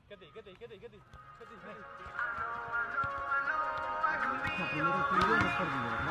Quédate, quédate, quédate, quédate. La primera tuya no es perdida.